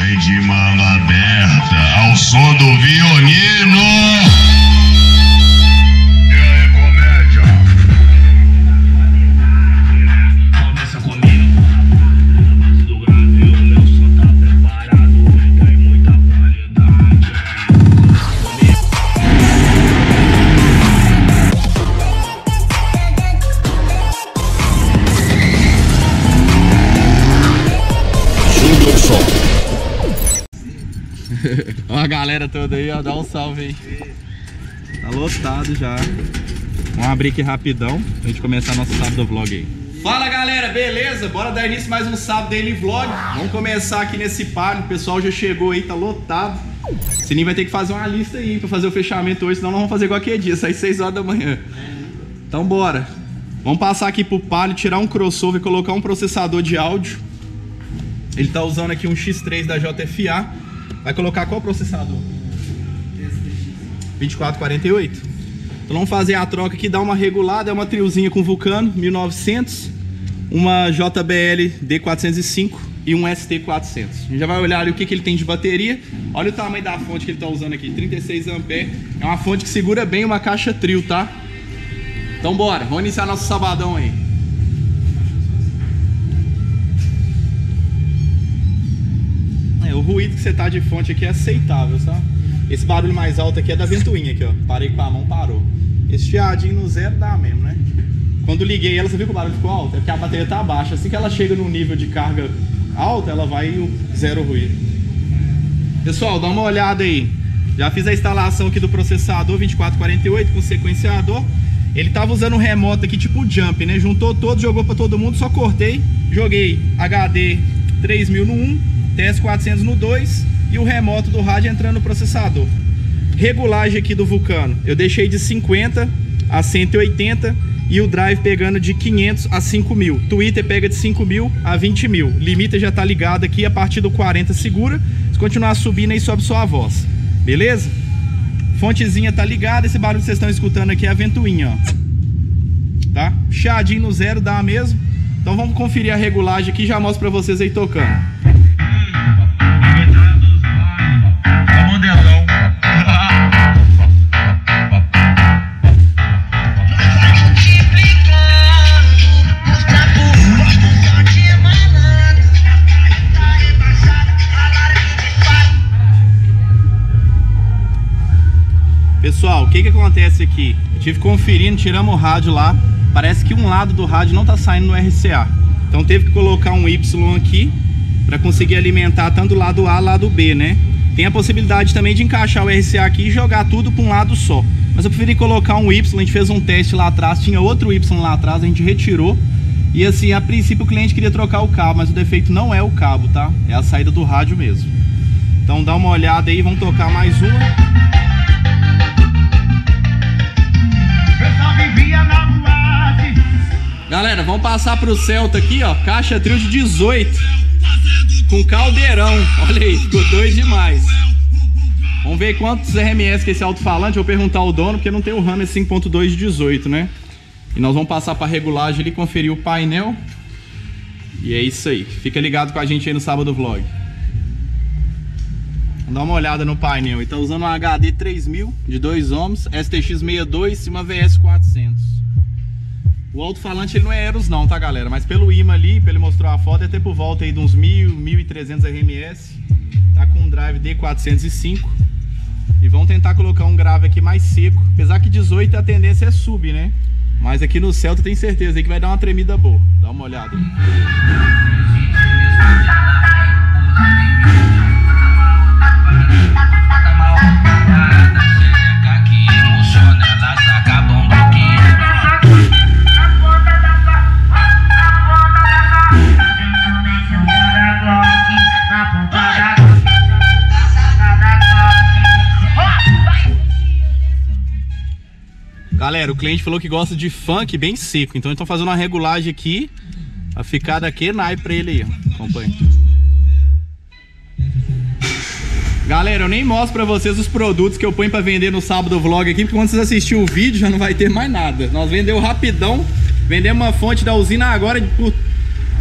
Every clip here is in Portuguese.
vai de mala aberta ao som do violino. E aí, comédia? Começa comigo. Do Brasil, meu som tá preparado. Tem muita qualidade. Ó a galera toda aí, ó, dá um salve aí. Tá lotado já. Vamos abrir aqui rapidão pra gente começar nosso sábado vlog aí. Fala galera, beleza? Bora dar início mais um sábado daily vlog. Vamos começar aqui nesse palio, o pessoal já chegou aí, tá lotado. Sininho vai ter que fazer uma lista aí pra fazer o fechamento hoje, senão nós vamos fazer igual aquele dia, sair 6 horas da manhã. Então bora. Vamos passar aqui pro palio, tirar um crossover e colocar um processador de áudio. Ele tá usando aqui um X3 da JFA. Vai colocar qual processador? 2448. Então vamos fazer a troca aqui, dar uma regulada. É uma triozinha com Vulcano 1900, uma JBL D405 e um ST400. A gente já vai olhar ali o que ele tem de bateria. Olha o tamanho da fonte que ele está usando aqui, 36 A. É uma fonte que segura bem uma caixa trio, tá? Então bora, vamos iniciar nosso sabadão aí. O ruído que você tá de fonte aqui é aceitável, sabe? Esse barulho mais alto aqui é da ventoinha aqui, ó. Parei com a mão, parou. Esse chiadinho no zero dá mesmo, né? Quando liguei ela, você viu que o barulho ficou alto? É porque a bateria tá baixa. Assim que ela chega no nível de carga alta, ela vai zero ruído. Pessoal, dá uma olhada aí. Já fiz a instalação aqui do processador 2448 com sequenciador. Ele tava usando um remoto aqui tipo Jump, né? Juntou todo, jogou pra todo mundo, só cortei. Joguei HD 3000 no 1. TS400 no 2 e o remoto do rádio entrando no processador. Regulagem aqui do Vulcano, eu deixei de 50 a 180 e o drive pegando de 500 a 5000. Twitter pega de 5000 a 20.000. Limiter já tá ligado aqui, a partir do 40 segura. Se continuar subindo aí sobe só a voz. Beleza? Fontezinha tá ligada, esse barulho que vocês estão escutando aqui é a ventoinha, ó. Tá? Chiadinho no zero dá mesmo. Então vamos conferir a regulagem aqui e já mostro pra vocês aí tocando. Pessoal, o que acontece aqui? Eu tive conferindo, tiramos o rádio lá. Parece que um lado do rádio não tá saindo no RCA. Então teve que colocar um Y aqui para conseguir alimentar tanto o lado A e o lado B, né? Tem a possibilidade também de encaixar o RCA aqui e jogar tudo para um lado só. Mas eu preferi colocar um Y, a gente fez um teste lá atrás, tinha outro Y lá atrás, a gente retirou. E assim, a princípio o cliente queria trocar o cabo, mas o defeito não é o cabo, tá? É a saída do rádio mesmo. Então dá uma olhada aí, vamos tocar mais uma. Galera, vamos passar pro Celta aqui, ó. Caixa trio de 18 com caldeirão. Olha aí, ficou doido demais. Vamos ver quantos RMS que é esse alto-falante. Vou perguntar ao dono, porque não tem o Hammer 5.2 de 18, né? E nós vamos passar pra regulagem ali, conferir o painel. E é isso aí. Fica ligado com a gente aí no sábado vlog. Vamos dar uma olhada no painel. Ele tá usando um HD 3000 de 2 ohms, STX 62 e uma VS 400. O alto-falante ele não é Eros não, tá galera? Mas pelo imã ali, ele mostrou a foto, é até por volta aí de uns 1000, 1300 RMS. Tá com um drive D405. E vamos tentar colocar um grave aqui mais seco. Apesar que 18 a tendência é sub, né? Mas aqui no Celta tem certeza aí que vai dar uma tremida boa. Dá uma olhada aí. Galera, o cliente falou que gosta de funk bem seco, então estão fazendo uma regulagem aqui pra ficar daquele naipe pra ele aí, ó. Acompanha. Galera, eu nem mostro pra vocês os produtos que eu ponho pra vender no sábado vlog aqui, porque quando vocês assistirem o vídeo já não vai ter mais nada. Nós vendemos rapidão, vendemos uma fonte da usina agora por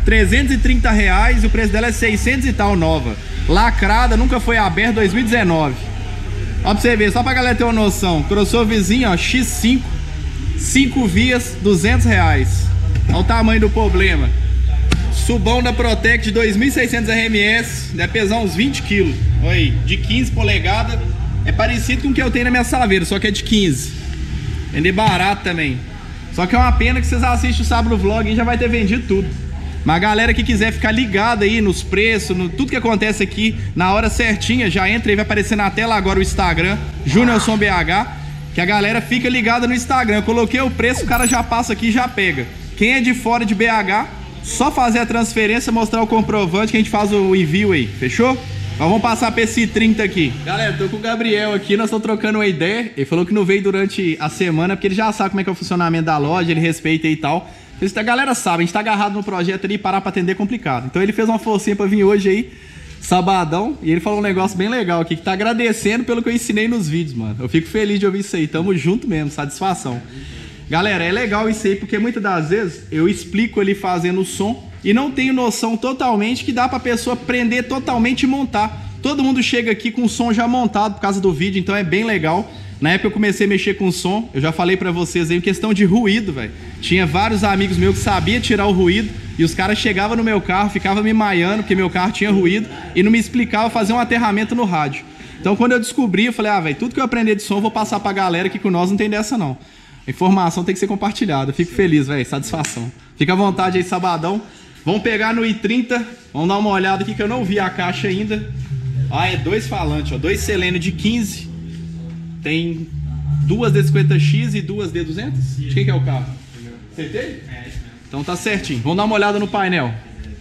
R$330 e o preço dela é 600 e tal nova. Lacrada, nunca foi aberta, 2019. Ó pra você ver, só pra galera ter uma noção. Crossoverzinho, ó, X5, 5 vias, R$200. Olha o tamanho do problema. Subão da Protect de 2.600 RMS, deve pesar uns 20 kg. Olha aí, de 15 polegadas. É parecido com o que eu tenho na minha Saveiro, só que é de 15. Vender barato também. Só que é uma pena que vocês assistem o Sábado Vlog e já vai ter vendido tudo. Mas a galera que quiser ficar ligada aí nos preços, no tudo que acontece aqui, na hora certinha, já entra aí, vai aparecer na tela agora o Instagram, Juniorson BH, que a galera fica ligada no Instagram. Eu coloquei o preço, o cara já passa aqui e já pega. Quem é de fora de BH, só fazer a transferência, mostrar o comprovante que a gente faz o envio aí, fechou? Mas vamos passar pra esse 30 aqui. Galera, tô com o Gabriel aqui, nós estamos trocando uma ideia. Ele falou que não veio durante a semana, porque ele já sabe como é que é o funcionamento da loja, ele respeita aí e tal. A galera sabe, a gente tá agarrado no projeto ali e parar pra atender é complicado. Então ele fez uma forcinha pra vir hoje aí, sabadão, e ele falou um negócio bem legal aqui, que tá agradecendo pelo que eu ensinei nos vídeos, mano. Eu fico feliz de ouvir isso aí, tamo junto mesmo, satisfação. Galera, é legal isso aí, porque muitas das vezes eu explico ali fazendo o som e não tenho noção totalmente que dá pra pessoa aprender totalmente e montar. Todo mundo chega aqui com o som já montado por causa do vídeo, então é bem legal. Na época eu comecei a mexer com som, eu já falei pra vocês aí, questão de ruído, velho. Tinha vários amigos meus que sabiam tirar o ruído e os caras chegavam no meu carro, ficavam me maiando porque meu carro tinha ruído e não me explicava fazer um aterramento no rádio. Então quando eu descobri, eu falei, velho, tudo que eu aprender de som eu vou passar pra galera que com nós não tem dessa não. A informação tem que ser compartilhada, eu fico feliz, velho, satisfação. Fica à vontade aí, sabadão. Vamos pegar no i30, vamos dar uma olhada aqui que eu não vi a caixa ainda. É 2 falantes, ó, 2 Selene de 15. Tem 2 D50X e 2 D200? De quem que é o carro? Acertei? Então tá certinho. Vamos dar uma olhada no painel.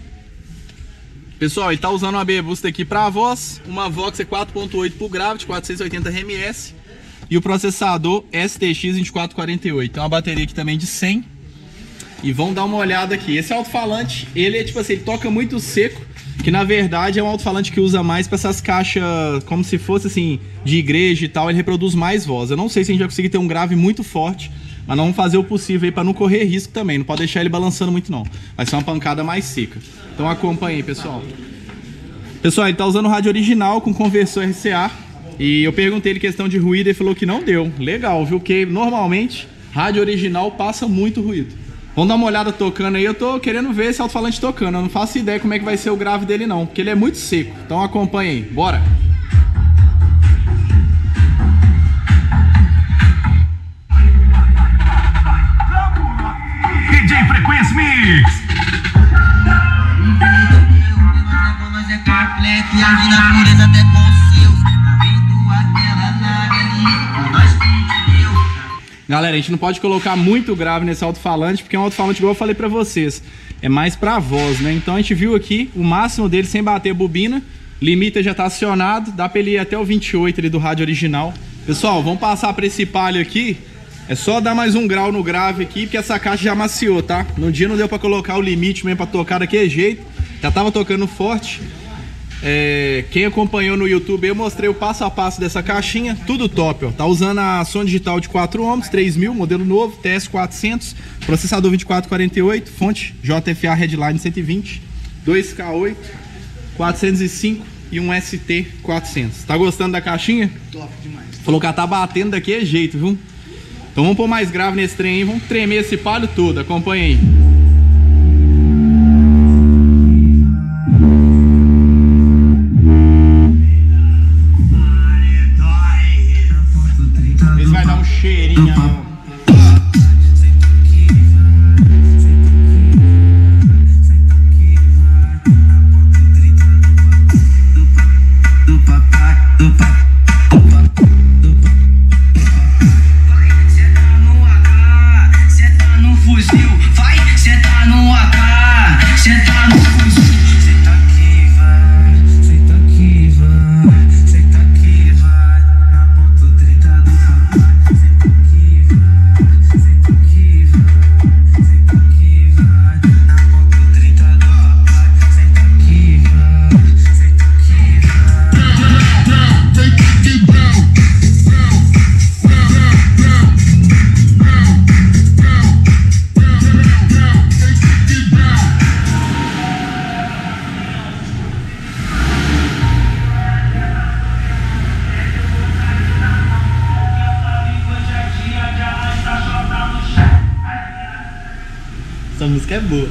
Pessoal, ele tá usando uma B-Booster aqui pra voz, uma Vox 4.8 por grave de 480 RMS e o processador STX 2448. Tem uma bateria aqui também de 100. E vamos dar uma olhada aqui. Esse alto-falante, ele é tipo assim, ele toca muito seco, que na verdade é um alto-falante que usa mais para essas caixas, como se fosse assim, de igreja e tal, ele reproduz mais voz. Eu não sei se a gente vai conseguir ter um grave muito forte, mas nós vamos fazer o possível aí para não correr risco também, não pode deixar ele balançando muito não. Vai ser uma pancada mais seca. Então acompanhe aí, pessoal. Pessoal, ele tá usando o rádio original com conversor RCA, e eu perguntei ele questão de ruído, ele falou que não deu. Legal, viu? Porque normalmente rádio original passa muito ruído. Vamos dar uma olhada tocando aí, eu tô querendo ver esse alto-falante tocando, eu não faço ideia como é que vai ser o grave dele não, porque ele é muito seco, então acompanha aí, bora! DJ Frequência Mix! Galera, a gente não pode colocar muito grave nesse alto-falante, porque é um alto-falante, igual eu falei pra vocês, é mais pra voz, né? Então a gente viu aqui o máximo dele sem bater a bobina, limiter já tá acionado, dá pra ele ir até o 28 ali do rádio original. Pessoal, vamos passar pra esse palio aqui, é só dar mais um grau no grave aqui, porque essa caixa já maciou, tá? No dia não deu pra colocar o limite mesmo pra tocar daquele jeito, já tava tocando forte. Quem acompanhou no YouTube, eu mostrei o passo a passo dessa caixinha, tudo top, ó. Tá usando a som digital de 4 ohms, 3000, modelo novo, TS400, processador 2448, fonte JFA Headline 120, 2K8, 405 e um ST400. Tá gostando da caixinha? Top demais. Falou que ela tá batendo daquele jeito, viu? Então vamos pôr mais grave nesse trem aí, vamos tremer esse palio todo, acompanha aí. Senta no fuzil, vai, senta música é boa.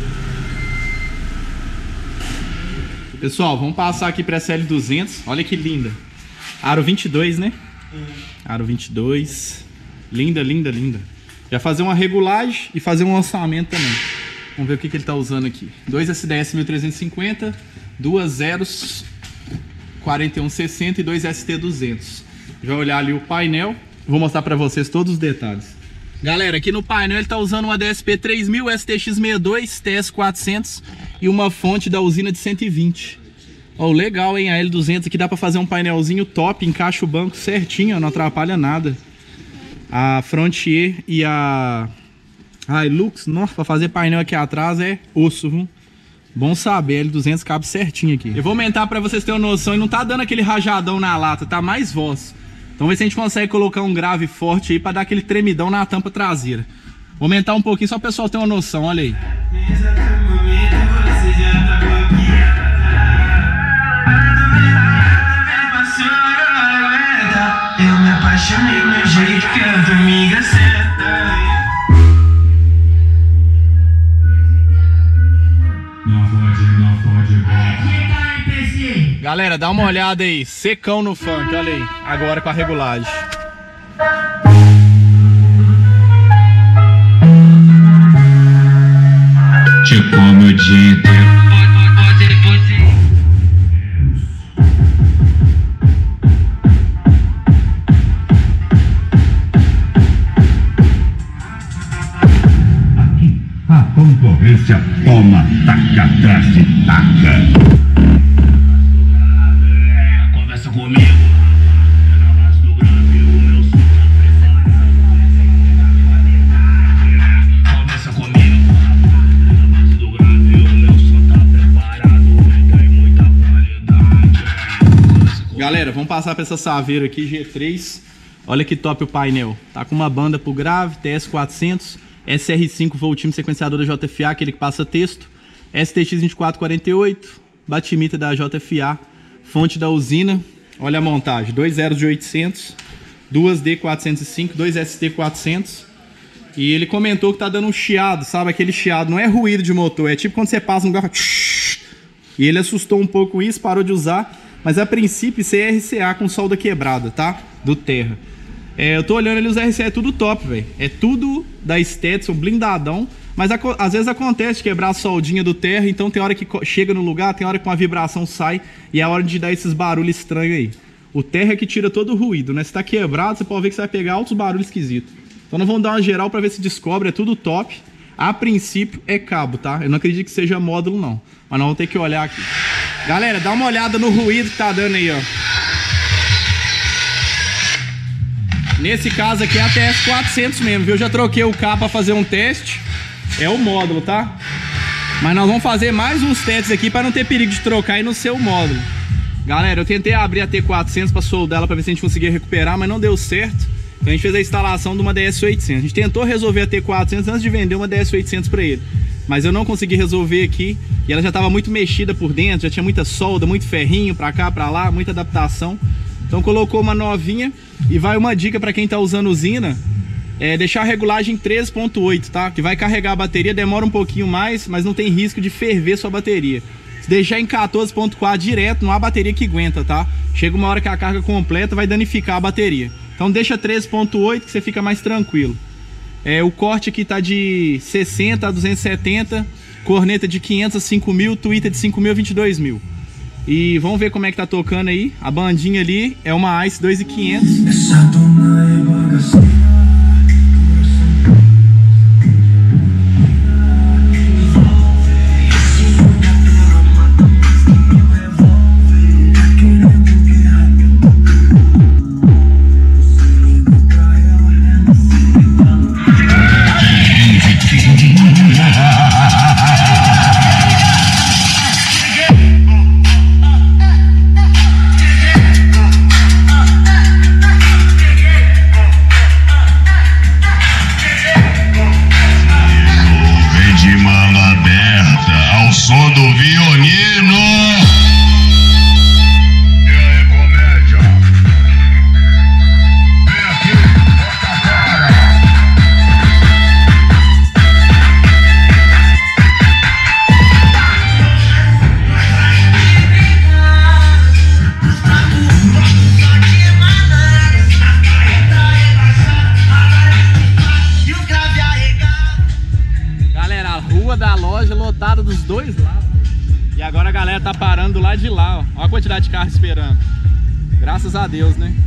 Pessoal, vamos passar aqui pra SL200. Olha que linda. Aro 22, né? Aro 22. Linda, linda, linda. Já fazer uma regulagem e fazer um lançamento também. Vamos ver o que ele tá usando aqui. 2 SDS 1350, 2 zeros 4160 e 2 ST200. Já olhar ali o painel. Vou mostrar pra vocês todos os detalhes. Galera, aqui no painel ele tá usando uma DSP 3000, STX62, TS400 e uma fonte da usina de 120. Ó, legal, hein? A L200 aqui dá pra fazer um painelzinho top, encaixa o banco certinho, ó, não atrapalha nada. A Frontier e a Hilux, nossa, pra fazer painel aqui atrás é osso, viu? Bom saber, a L200 cabe certinho aqui. Eu vou aumentar pra vocês terem uma noção e não tá dando aquele rajadão na lata, tá mais voz. Então ver se a gente consegue colocar um grave forte aí pra dar aquele tremidão na tampa traseira. Vou aumentar um pouquinho só o pessoal ter uma noção, olha aí. Eu me apaixonei no jeito que a tua amiga senta. Não pode. Galera, dá uma olhada aí, secão no funk, olha aí, agora com a regulagem. Te come o dia inteiro. A concorrência toma, taca atrás de taca. Conversa comigo. Na base do grave, o meu som tá preparado. Conversa comigo. Na base do grave, o meu som tá preparado. Tem muita qualidade. Galera, vamos passar pra essa Saveiro aqui, G3. Olha que top o painel. Tá com uma banda pro grave, TS400. SR5 voltímetro sequenciador da JFA, aquele que passa texto. STX 2448, batimita da JFA, fonte da usina. Olha a montagem, 2 zeros de 800, 2 D405, 2 ST400. E ele comentou que tá dando um chiado, sabe? Aquele chiado, não é ruído de motor, é tipo quando você passa no lugar, e ele assustou um pouco isso, parou de usar. Mas a princípio isso é RCA com solda quebrada, tá? Do Terra. Eu tô olhando ali, os RCA é tudo top, velho. É tudo da Stetson, blindadão. Mas às vezes acontece de quebrar a soldinha do Terra. Então tem hora que chega no lugar, tem hora que uma vibração sai. E é hora de dar esses barulhos estranhos aí. O Terra é que tira todo o ruído, né? Se tá quebrado, você pode ver que você vai pegar altos barulhos esquisitos. Então nós vamos dar uma geral pra ver se descobre. É tudo top. A princípio é cabo, tá? Eu não acredito que seja módulo, não. Mas nós vamos ter que olhar aqui. Galera, dá uma olhada no ruído que tá dando aí, ó. Nesse caso aqui é a TS400 mesmo, viu? Eu já troquei o cabo pra fazer um teste. É o módulo, tá? Mas nós vamos fazer mais uns testes aqui pra não ter perigo de trocar aí no seu módulo. Galera, eu tentei abrir a T400 pra soldar ela pra ver se a gente conseguia recuperar, mas não deu certo. Então a gente fez a instalação de uma DS800. A gente tentou resolver a T400 antes de vender uma DS800 pra ele. Mas eu não consegui resolver aqui. E ela já tava muito mexida por dentro, já tinha muita solda, muito ferrinho pra cá, pra lá, muita adaptação. Então colocou uma novinha. E vai uma dica pra quem tá usando usina, deixar a regulagem 13.8, tá? Que vai carregar a bateria, demora um pouquinho mais, mas não tem risco de ferver sua bateria. Se deixar em 14.4 direto, não há bateria que aguenta, tá? Chega uma hora que a carga completa vai danificar a bateria. Então deixa 13.8 que você fica mais tranquilo. O corte aqui tá de 60 a 270, corneta de 500 a 5.000, tweeter de 5.000 a 22.000. E vamos ver como é que tá tocando aí. A bandinha ali é uma ICE 2500. Essa dona é bagaceira. lado de lá, ó. Olha a quantidade de carro esperando. Graças a Deus, né?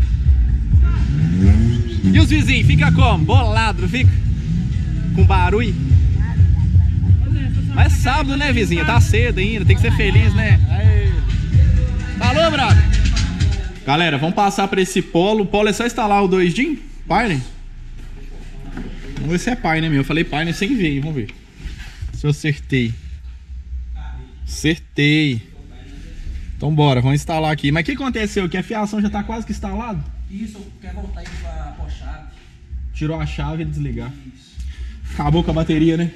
E os vizinhos, fica como? Bolado, não fica? Com barulho? Mas é sábado, né, vizinha? Tá cedo ainda, tem que ser feliz, né? Aí. Falou, brother! Galera, vamos passar pra esse polo. O polo é só instalar o 2DIN? Pioneer? Vamos ver se é Pioneer, meu. Eu falei Pioneer sem ver, hein? Vamos ver se eu acertei. Acertei. Então bora, vamos instalar aqui. Mas o que aconteceu? Que a fiação já tá quase que instalada? Isso, quer voltar aí pra pôr chave. Tirou a chave e desligar. Acabou com a bateria, né?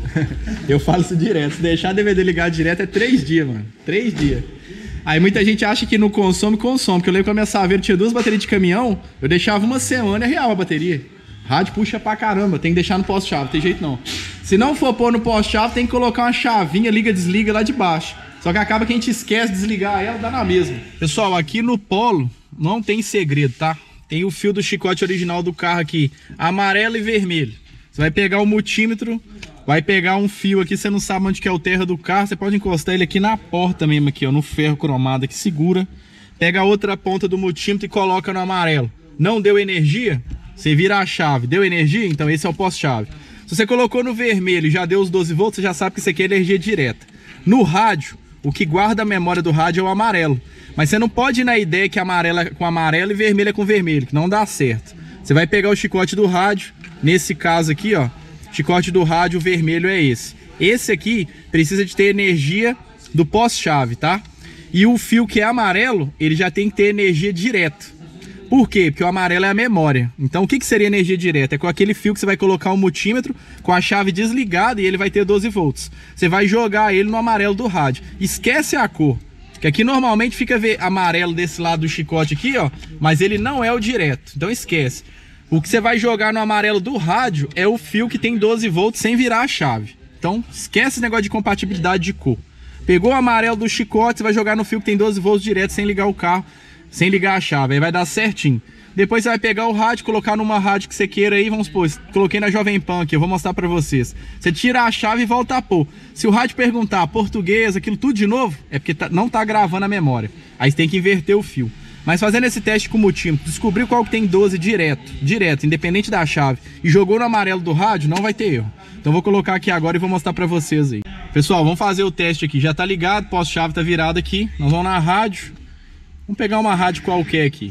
Eu falo isso direto. Se deixar a DVD ligado direto é 3 dias, mano. 3 dias. Aí muita gente acha que não consome, consome. Porque eu lembro que a minha Saveiro tinha 2 baterias de caminhão. Eu deixava uma semana e real a bateria. Rádio puxa pra caramba. Tem que deixar no poste-chave, não tem jeito não. Se não for pôr no poste-chave, tem que colocar uma chavinha, liga, desliga lá de baixo. Só que acaba que a gente esquece de desligar ela, dá na mesma. Pessoal, aqui no polo não tem segredo, tá? Tem o fio do chicote original do carro aqui, amarelo e vermelho. Você vai pegar o multímetro, vai pegar um fio aqui, você não sabe onde que é o terra do carro, você pode encostar ele aqui na porta mesmo, aqui, ó, no ferro cromado que segura. Pega a outra ponta do multímetro e coloca no amarelo. Não deu energia? Você vira a chave. Deu energia? Então esse é o poste-chave. Se você colocou no vermelho e já deu os 12 volts, você já sabe que isso aqui é energia direta. No rádio, o que guarda a memória do rádio é o amarelo. Mas você não pode ir na ideia que amarelo é com amarelo e vermelho é com vermelho, que não dá certo. Você vai pegar o chicote do rádio, nesse caso aqui, ó, chicote do rádio vermelho é esse. Esse aqui precisa de ter energia do poste-chave, tá? E o fio que é amarelo, ele já tem que ter energia direta. Por quê? Porque o amarelo é a memória. Então o que seria energia direta? É com aquele fio que você vai colocar o multímetro com a chave desligada e ele vai ter 12 volts. Você vai jogar ele no amarelo do rádio. Esquece a cor. Que aqui normalmente fica amarelo desse lado do chicote aqui, ó. Mas ele não é o direto. Então esquece. O que você vai jogar no amarelo do rádio é o fio que tem 12 volts sem virar a chave. Então esquece esse negócio de compatibilidade de cor. Pegou o amarelo do chicote, você vai jogar no fio que tem 12 volts direto sem ligar o carro. Sem ligar a chave, aí vai dar certinho. Depois você vai pegar o rádio, colocar numa rádio que você queira aí, vamos supor, coloquei na Jovem Pan aqui, eu vou mostrar pra vocês. Você tira a chave e volta a pôr. Se o rádio perguntar português, aquilo tudo de novo, é porque não tá gravando a memória. Aí você tem que inverter o fio. Mas fazendo esse teste com o multímetro, descobriu qual que tem 12 direto, independente da chave, e jogou no amarelo do rádio, não vai ter erro. Então vou colocar aqui agora e vou mostrar pra vocês aí. Pessoal, vamos fazer o teste aqui. Já tá ligado, poste-chave tá virado aqui. Nós vamos na rádio. Vamos pegar uma rádio qualquer aqui.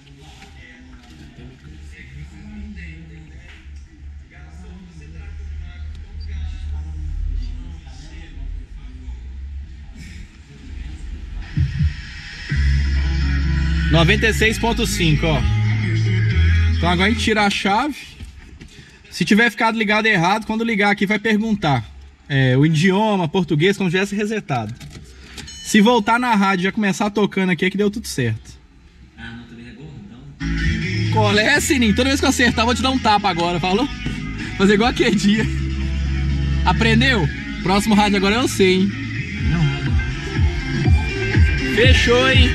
(96.5), ó. Então agora a gente tira a chave. Se tiver ficado ligado errado, quando ligar aqui vai perguntar o idioma, português, como tivesse resetado. Se voltar na rádio e já começar tocando aqui, é que deu tudo certo. Ah, não, também é gordão. Qual é, Sininho? Toda vez que eu acertar, eu vou te dar um tapa agora, falou? Fazer igual aquele dia. Aprendeu? Próximo rádio agora eu sei, hein? Não. Fechou, hein?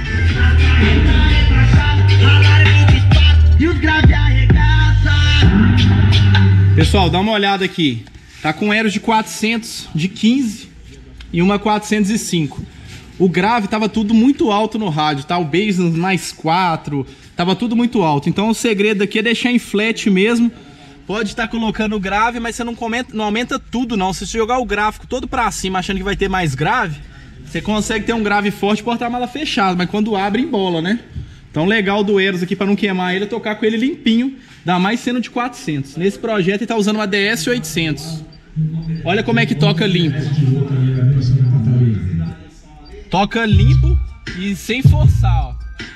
Pessoal, dá uma olhada aqui. Tá com aeros de 400, de 15 e uma 405. O grave tava tudo muito alto no rádio, tá? O bass mais 4, tava tudo muito alto. Então o segredo aqui é deixar em flat mesmo. Pode estar colocando o grave, mas você não aumenta tudo não. Se você jogar o gráfico todo pra cima achando que vai ter mais grave, você consegue ter um grave forte e porta-mala fechado, mas quando abre embola, né? Então legal do Eros aqui para não queimar ele é tocar com ele limpinho, dá mais sendo de 400. Nesse projeto ele tá usando uma DS 800. Olha como é que toca limpo. Toca limpo e sem forçar, ó.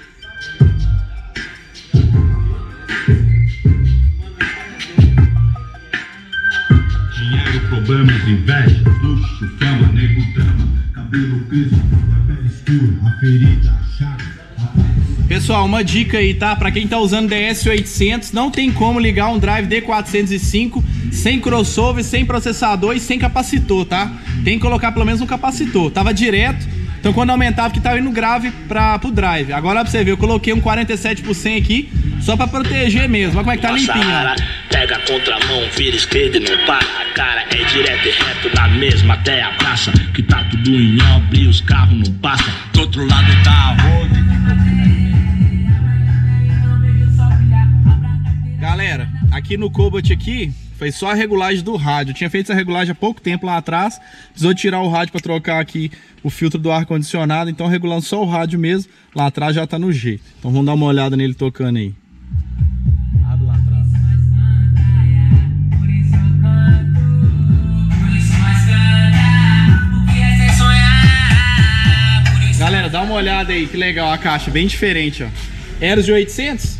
Dinheiro, problemas, inveja, luxo, fama, nego, drama, cabelo crespo, a pele escura, a ferida, a chaga. Pessoal, uma dica aí, tá? Pra quem tá usando DS800, não tem como ligar um drive D405 sem crossover, sem processador e sem capacitor, tá? Tem que colocar pelo menos um capacitor. Tava direto, então quando aumentava que tava indo grave pro drive. Agora pra você ver, eu coloquei um 47% aqui, Só pra proteger mesmo, olha como é que tá limpinho. Pega a contramão, vira esquerda e não para a cara. É direto e reto na mesma até a praça. Que tá tudo em obra e os carros não passam. Do outro lado tá a roda. Galera, aqui no Cobalt aqui, foi só a regulagem do rádio. Eu tinha feito essa regulagem há pouco tempo lá atrás. Precisou tirar o rádio para trocar aqui o filtro do ar-condicionado. Então regulando só o rádio mesmo. Lá atrás já tá no G. Então vamos dar uma olhada nele tocando aí. Abre lá atrás. Galera, dá uma olhada aí. Que legal a caixa. Bem diferente, ó. Eros de 800?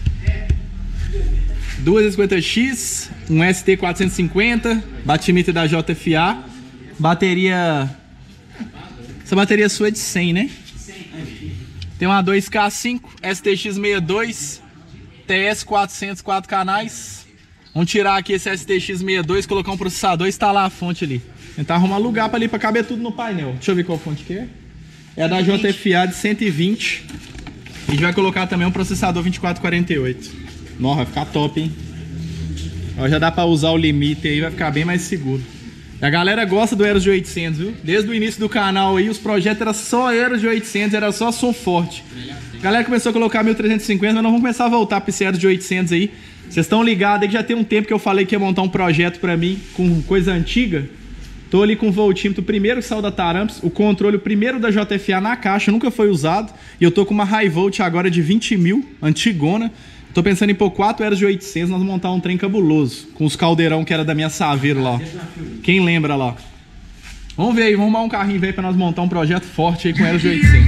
250X, um ST450, batimento da JFA, bateria, essa bateria sua é de 100, né? Tem uma 2K5, STX62, TS400, 4 canais. Vamos tirar aqui esse STX62, colocar um processador e instalar a fonte ali. Tentar arrumar lugar para ali para caber tudo no painel. Deixa eu ver qual fonte que é. É a da JFA de 120. E a gente vai colocar também um processador 2448. Nossa, vai ficar top, hein? Ó, já dá pra usar o limite aí, vai ficar bem mais seguro. E a galera gosta do Eros de 800, viu? Desde o início do canal aí, os projetos eram só Eros de 800, era só som forte. A galera começou a colocar 1350, mas nós vamos começar a voltar pra esse Eros de 800 aí. Vocês estão ligados aí que já tem um tempo que eu falei que ia montar um projeto pra mim com coisa antiga. Tô ali com o voltímetro primeiro que saiu da Taramps, o controle primeiro da JFA na caixa, nunca foi usado. E eu tô com uma High Volt agora de 20 mil, antigona. Tô pensando em pôr 4 Eros de 800, nós vamos montar um trem cabuloso. Com os caldeirão que era da minha Saveiro lá. Quem lembra lá? Vamos ver aí, vamos arrumar um carrinho velho pra nós montar um projeto forte aí com Eros de 800.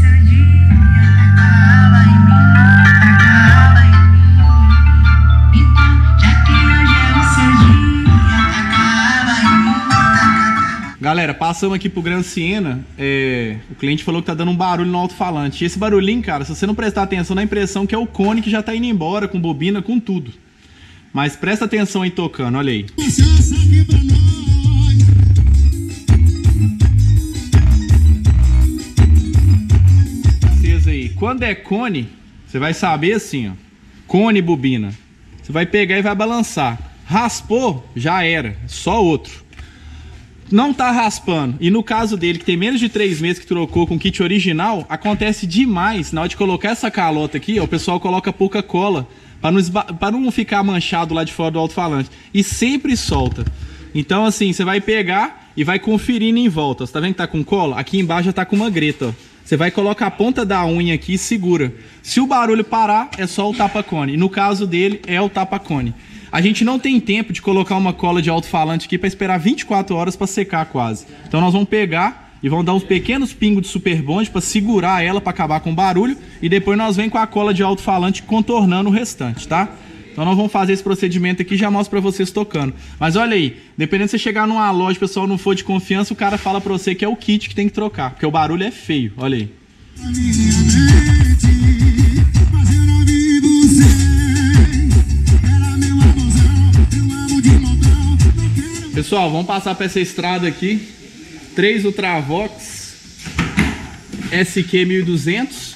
Galera, passamos aqui pro Gran Siena, o cliente falou que tá dando um barulho no alto-falante. E esse barulhinho, cara, se você não prestar atenção, dá a impressão que é o cone que já tá indo embora, com bobina, com tudo. Mas presta atenção aí tocando, olha aí. Vocês aí, quando é cone, você vai saber assim, ó. Cone e bobina. Você vai pegar e vai balançar. Raspou, já era, só outro. Não tá raspando, e no caso dele, que tem menos de 3 meses que trocou com o kit original, acontece demais, na hora de colocar essa calota aqui, ó, o pessoal coloca pouca cola, para não ficar manchado lá de fora do alto-falante, e sempre solta. Então assim, você vai pegar e vai conferindo em volta, você tá vendo que tá com cola? Aqui embaixo já tá com uma greta, ó. Você vai colocar a ponta da unha aqui e segura. Se o barulho parar, é só o tapa-cone, e no caso dele, é o tapa-cone. A gente não tem tempo de colocar uma cola de alto-falante aqui para esperar 24 horas para secar quase. Então nós vamos pegar e vamos dar uns pequenos pingos de Super Bond para segurar ela, para acabar com o barulho. E depois nós vem com a cola de alto-falante contornando o restante, tá? Então nós vamos fazer esse procedimento aqui e já mostro para vocês tocando. Mas olha aí, dependendo se você chegar numa loja e o pessoal não for de confiança, o cara fala para você que é o kit que tem que trocar. Porque o barulho é feio, olha aí. Pessoal, vamos passar para essa estrada aqui. 3 Ultravox SQ 1200.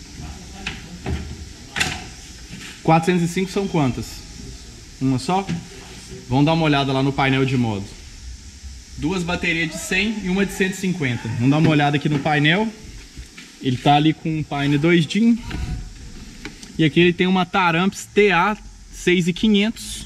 405 são quantas? Uma só? Vamos dar uma olhada lá no painel de modo. 2 baterias de 100 e uma de 150. Vamos dar uma olhada aqui no painel. Ele tá ali com um painel 2 DIN. E aqui ele tem uma Taramps TA 6500.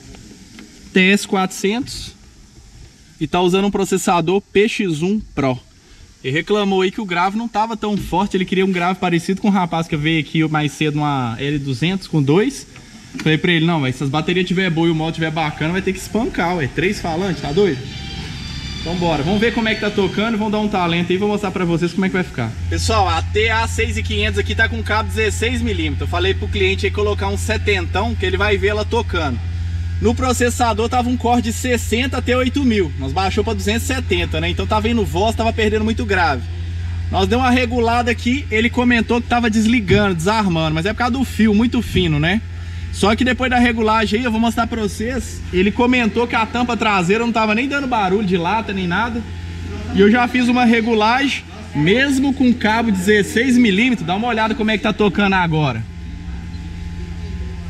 TS400 e tá usando um processador PX1 Pro. Ele reclamou aí que o grave não tava tão forte, ele queria um grave parecido com o rapaz que veio aqui mais cedo numa L200 com 2. Falei pra ele, não, véio, se as baterias tiver boa e o modo tiver bacana, vai ter que espancar, ué. 3 falantes, tá doido? Então bora, vamos ver como é que tá tocando, vamos dar um talento aí, vou mostrar pra vocês como é que vai ficar. Pessoal, a TA6500 aqui tá com cabo 16mm. Eu falei pro cliente aí colocar um 70ão, que ele vai ver ela tocando. No processador tava um core de 60 até 8000. Nós baixou para 270, né? Então tava indo voz, tava perdendo muito grave. Nós deu uma regulada aqui, ele comentou que tava desligando, desarmando, mas é por causa do fio, muito fino, né? Só que depois da regulagem aí, eu vou mostrar pra vocês, ele comentou que a tampa traseira não tava nem dando barulho de lata, nem nada. E eu já fiz uma regulagem, mesmo com cabo 16mm, dá uma olhada como é que tá tocando agora.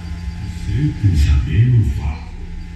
quer saber, não fala.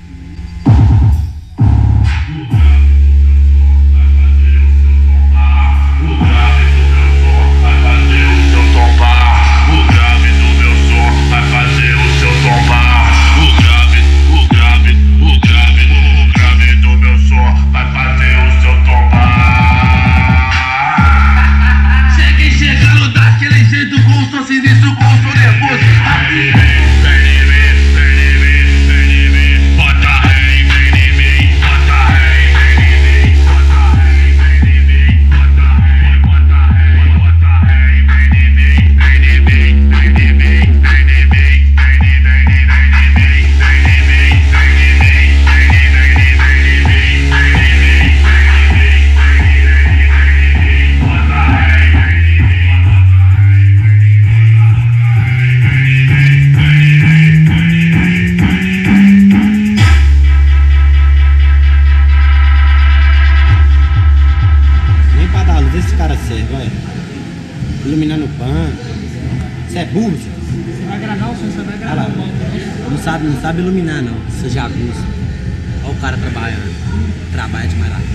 Iluminando o pan. Você é burro, senhor? Você vai gravar o senhor, você vai gravar o moto. Não sabe iluminar, não. Você já acusa. Olha o cara trabalhando. Trabalha demais lá.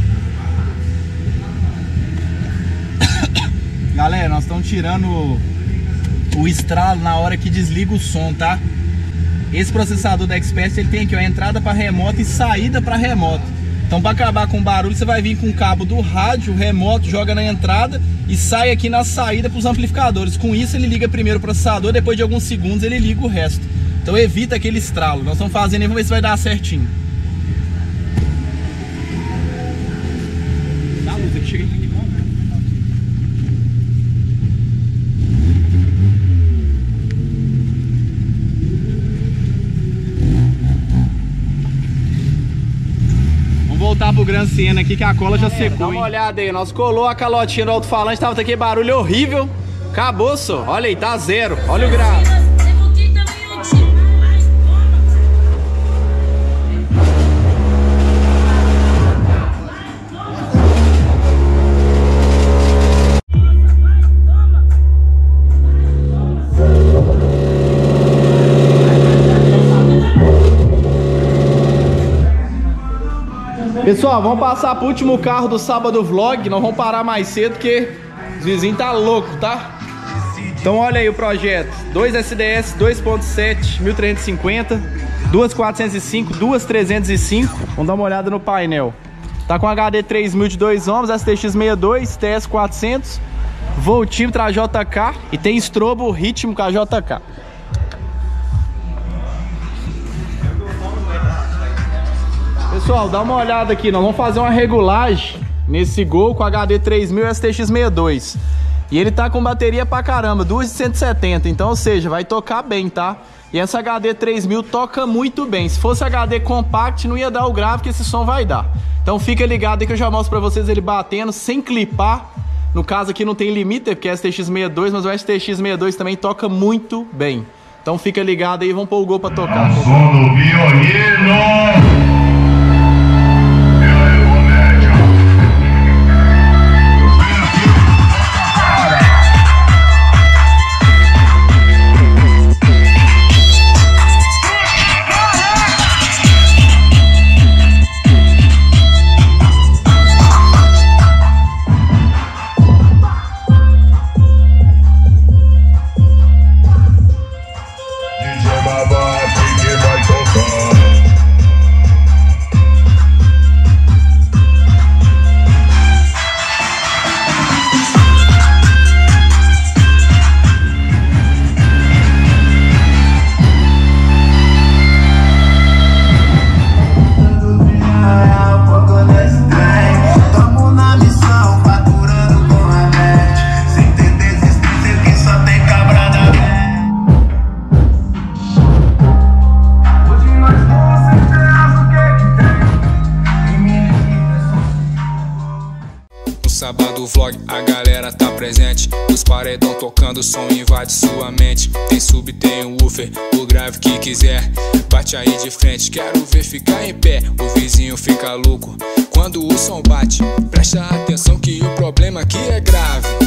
Galera, nós estamos tirando o estralo na hora que desliga o som, tá? Esse processador da Expert, ele tem aqui, ó, entrada para remoto e saída para remoto. Então, para acabar com o barulho, você vai vir com o cabo do rádio remoto, joga na entrada e sai aqui na saída para os amplificadores. Com isso, ele liga primeiro o processador, depois de alguns segundos ele liga o resto. Então, evita aquele estralo. Nós estamos fazendo aí, vamos ver se vai dar certinho. Dá a luz aqui, chega aqui. Voltar pro Gran Siena aqui que a cola já secou. Dá uma olhada aí, nós colou a calotinha do alto-falante, tava aquele barulho horrível. Acabou, só. Olha aí, tá zero. Olha o grave. Pessoal, vamos passar pro último carro do sábado vlog. Não vamos parar mais cedo porque os vizinhos tá louco, tá? Então olha aí o projeto. 2 SDS 2.7 1350, duas 405, duas 305. Vamos dar uma olhada no painel. Tá com HD 3000 de 2 ohms, STX 62, TS 400, voltímetro AJK e tem estrobo rítmico AJK. Pessoal, dá uma olhada aqui, nós vamos fazer uma regulagem nesse Gol com HD 3000 e STX 62. E ele tá com bateria pra caramba, 270, então, ou seja, vai tocar bem, tá? E essa HD 3000 toca muito bem. Se fosse HD compact, não ia dar o grave que esse som vai dar. Então fica ligado aí que eu já mostro pra vocês ele batendo sem clipar. No caso aqui não tem limiter, porque é STX 62, mas o STX 62 também toca muito bem. Então fica ligado aí, vamos pôr o Gol pra tocar. Som do violino. Sábado vlog, a galera tá presente. Os paredão tocando, o som invade sua mente. Tem sub, tem um woofer, o grave que quiser. Bate aí de frente, quero ver ficar em pé. O vizinho fica louco quando o som bate. Presta atenção que o problema aqui é grave.